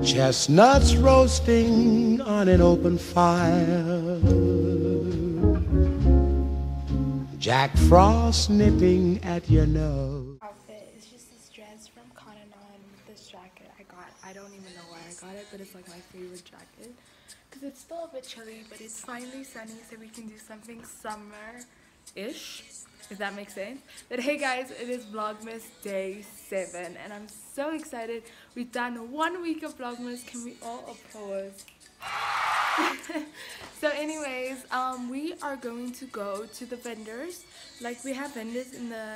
Chestnuts roasting on an open fire, Jack Frost nipping at your nose. Outfit is just this dress from Cotton On with this jacket I don't even know why I got it, but it's like my favorite jacket because it's still a bit chilly, but it's finally sunny, so we can do something summer-ish, if that makes sense. But hey guys, it is Vlogmas day 7 and I'm so excited. We've done 1 week of Vlogmas. Can we all applause? So anyways, we are going to go to the vendors. Like, we have vendors in the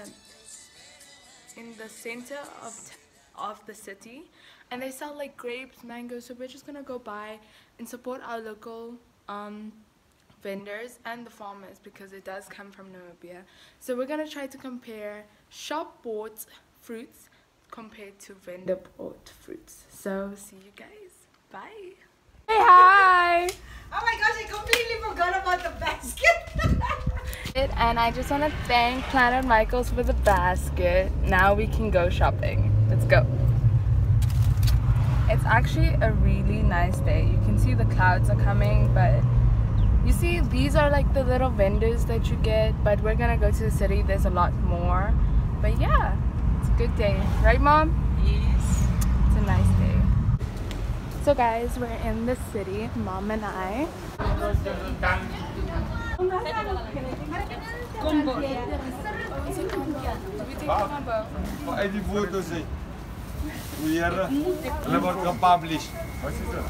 center of the city, and they sell like grapes, mangoes, so we're just gonna go buy and support our local vendors and the farmers because it does come from Namibia. So we're gonna try to compare shop bought fruits compared to vendor bought fruits. So see you guys. Bye. Hey, hi. Oh my gosh, I completely forgot about the basket. And I just want to thank Planet Michaels for the basket. Now we can go shopping. Let's go. It's actually a really nice day. You can see the clouds are coming, but you see these are like the little vendors that you get, but we're gonna go to the city. There's a lot more, but yeah, it's a good day, right Mom? Yes. It's a nice day. So guys, we're in the city, Mom and I. Combo. Die foto's hê. Here, hulle word gepublish. Wat is dit?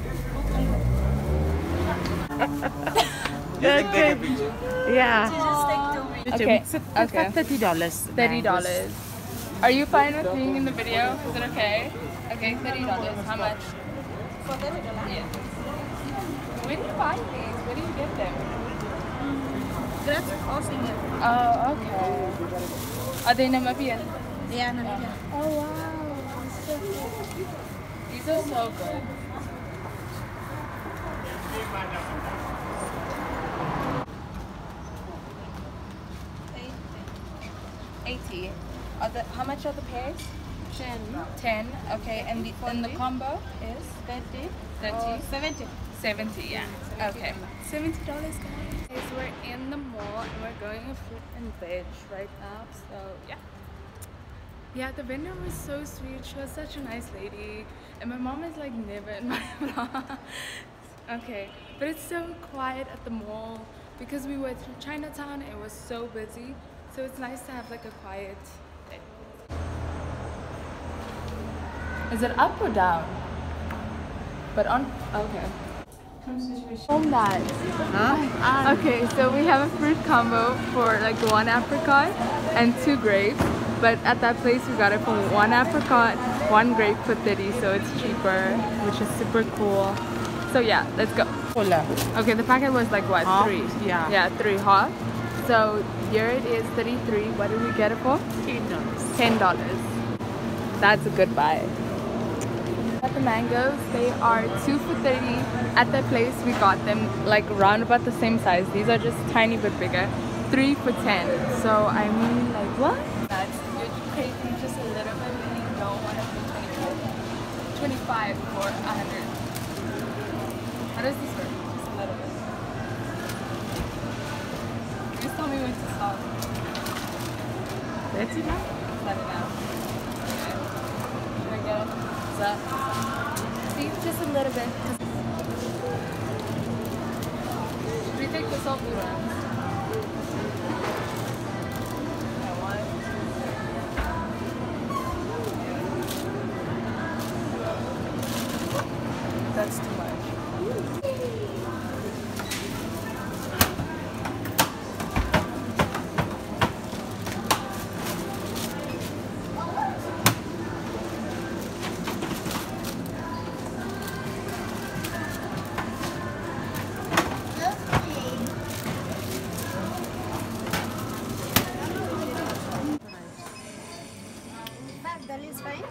You can take a picture. Yeah. Okay. Okay. $30. $30. Are you fine with being in the video? Is it okay? Okay, $30. How much? For $30? Yeah. Where do you buy these? Where do you get them? Gracia also here. Oh, okay. Are they Namibian? Yeah, Namibia. Oh wow, that's so cool. These are so good. $80. How much are the pairs? 10. Okay, and the combo is 30. 70. 70. Yeah. Okay. $70, guys. We're in the mall and we're going to fruit and veg right now. So yeah. Yeah, the vendor was so sweet. She was such a nice lady, and my mom is like never in my vlog. Okay, but it's so quiet at the mall because we were through Chinatown. It was so busy, so it's nice to have like a quiet day. Is it up or down? But on, okay. On that. Huh? Okay, so we have a fruit combo for like 1 apricot and 2 grapes. But at that place we got it for 1 apricot, 1 grape for 30, so it's cheaper, which is super cool. So yeah, let's go. Okay, the packet was like what, Half? 3? Yeah. Yeah, 3 half. So here it is, 33. What did we get it for? $10. That's a good buy. At the mangoes, they are 2 for 30. At that place we got them like round about the same size. These are just tiny bit bigger. 3 for 10. So I mean, like, what? You're craving just a little bit and you don't want to pay 25 for 100. How does this work? Just a little bit. Just tell me when to stop. That's it now? Let it out. Okay. Should I get it? Is that? See, just a little bit. Should we take the salty ones? That's too much. That is fine?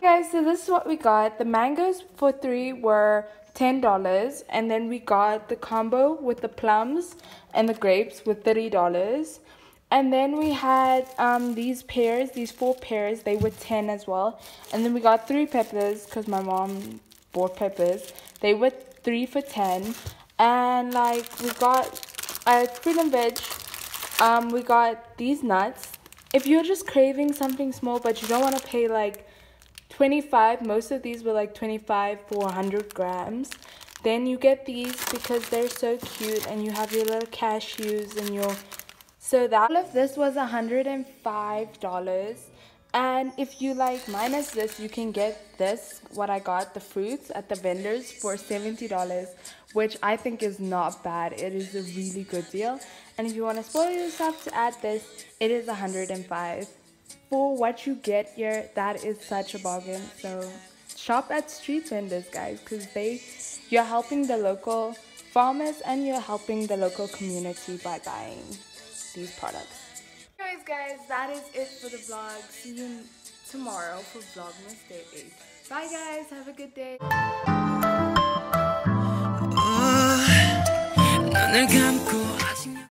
Guys, so this is what we got. The mangoes for 3 were $10, and then we got the combo with the plums and the grapes with $30. And then we had these pears, these 4 pears, they were 10 as well. And then we got 3 peppers because my mom bought peppers. They were 3 for 10. And like we got fruit and veg. We got these nuts. If you're just craving something small but you don't want to pay like 25, most of these were like 25 for 100 grams. Then you get these because they're so cute, and you have your little cashews and your... So that all of this was $105. And if you like minus this, you can get this, what I got, the fruits at the vendors for $70, which I think is not bad. It is a really good deal. And if you want to spoil yourself to add this, it is $105. For what you get here, that is such a bargain. So shop at street vendors, guys, because you're helping the local farmers and you're helping the local community by buying these products. Anyways, guys, that is it for the vlog. See you tomorrow for Vlogmas Day 8. Bye, guys. Have a good day. 눈을 감고